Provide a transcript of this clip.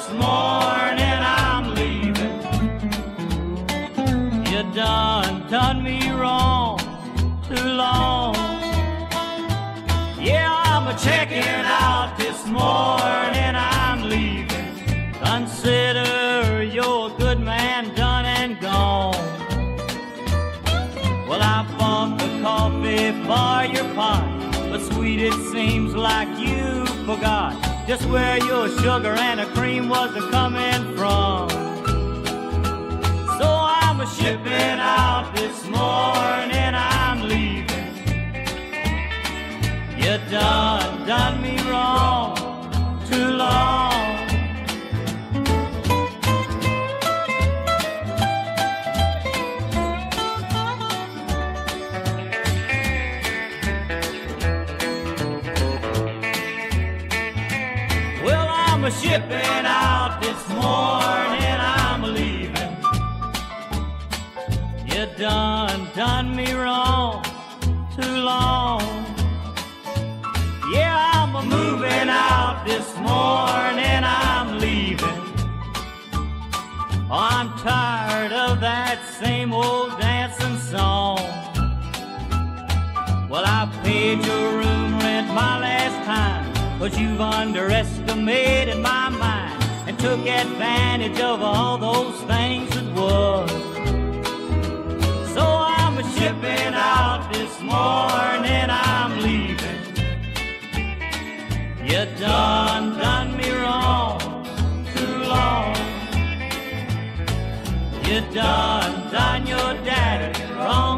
this morning I'm leaving. You done me wrong too long. Yeah, I'm a-checking out this morning I'm leaving. Consider you're a good man done and gone. Well, I bought the coffee for your pot, but sweet, it seems like you forgot just where your sugar and a cream was a-coming from. So I'm a-shipping out this morning I'm leaving. You done me wrong too long. I'm a-shipping out this morning I'm leaving. You done me wrong too long. Yeah, I'm a-moving out this morning I'm leaving. Oh, I'm tired of that same old dancing song. Well, I paid your room rent my last time, but you've underestimated my mind and took advantage of all those things that was. So I'm a-shipping out this morning I'm leaving. You done me wrong too long. You done your daddy wrong